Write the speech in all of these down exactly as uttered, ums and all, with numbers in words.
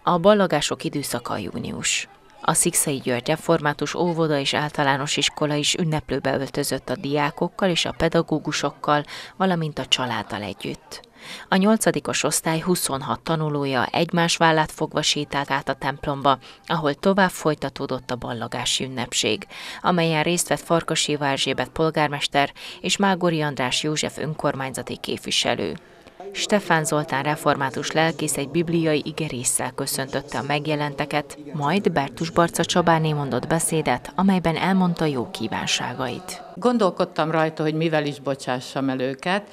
A ballagások időszaka június. A Szikszai György Református Óvoda és Általános Iskola is ünneplőbe öltözött a diákokkal és a pedagógusokkal, valamint a családdal együtt. A nyolcadikos osztály huszonhat tanulója egymás vállát fogva sétált át a templomba, ahol tovább folytatódott a ballagási ünnepség, amelyen részt vett Farkas Éva Erzsébet polgármester és Mágori András József önkormányzati képviselő. Stefán Zoltán református lelkész egy bibliai igerésszel köszöntötte a megjelenteket, majd Bertus Barca Csabáné mondott beszédet, amelyben elmondta jó kívánságait. Gondolkodtam rajta, hogy mivel is bocsássam el őket,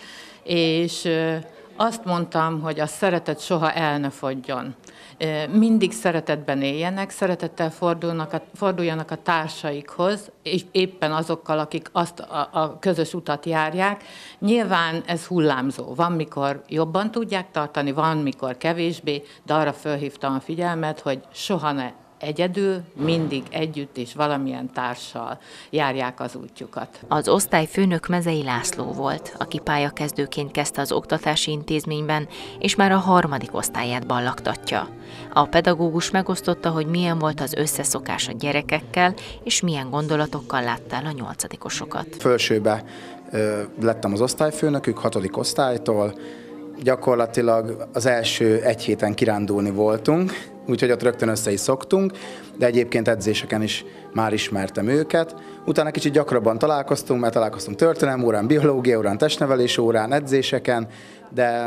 és azt mondtam, hogy a szeretet soha el ne fogyjon. Mindig szeretetben éljenek, szeretettel fordulnak a, forduljanak a társaikhoz, és éppen azokkal, akik azt a, a közös utat járják. Nyilván ez hullámzó. Van, mikor jobban tudják tartani, van, mikor kevésbé, de arra fölhívtam a figyelmet, hogy soha ne egyedül, mindig együtt és valamilyen társal járják az útjukat. Az osztályfőnök Mezei László volt, aki pályakezdőként kezdte az oktatási intézményben, és már a harmadik osztályát ballagtatja. A pedagógus megosztotta, hogy milyen volt az összeszokás a gyerekekkel, és milyen gondolatokkal látta el a nyolcadikosokat. Fölsőbe ö, lettem az osztályfőnökük, hatodik osztálytól. Gyakorlatilag az első egy héten kirándulni voltunk, úgyhogy ott rögtön össze is szoktunk, de egyébként edzéseken is már ismertem őket. Utána kicsit gyakrabban találkoztunk, mert találkoztunk történelem órán, biológia órán, testnevelés órán, edzéseken, de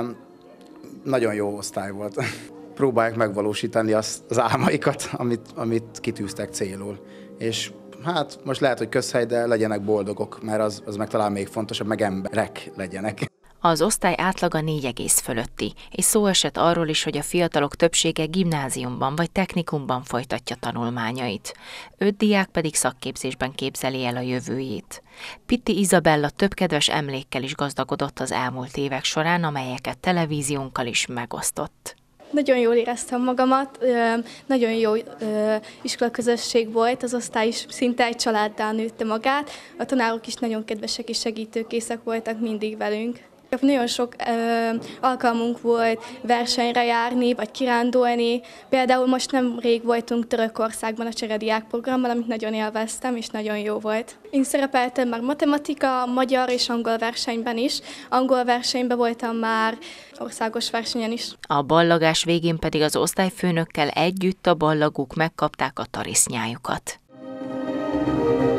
nagyon jó osztály volt. Próbálják megvalósítani az, az álmaikat, amit, amit kitűztek célul. És hát most lehet, hogy közhely, de legyenek boldogok, mert az, az meg talán még fontosabb, meg emberek legyenek. Az osztály átlaga négy egész fölötti, és szó esett arról is, hogy a fiatalok többsége gimnáziumban vagy technikumban folytatja tanulmányait. Öt diák pedig szakképzésben képzeli el a jövőjét. Pitti Izabella több kedves emlékkel is gazdagodott az elmúlt évek során, amelyeket televíziónkkal is megosztott. Nagyon jól éreztem magamat, nagyon jó iskolaközösség volt, az osztály is szinte egy családdá nőtte magát, a tanárok is nagyon kedvesek és segítőkészek voltak mindig velünk. Nagyon sok ö, alkalmunk volt versenyre járni, vagy kirándulni. Például most nem rég voltunk Törökországban a cserediák programmal, amit nagyon élveztem, és nagyon jó volt. Én szerepeltem már matematika, magyar és angol versenyben is. Angol versenyben voltam már országos versenyen is. A ballagás végén pedig az osztályfőnökkel együtt a ballagók megkapták a tarisznyájukat.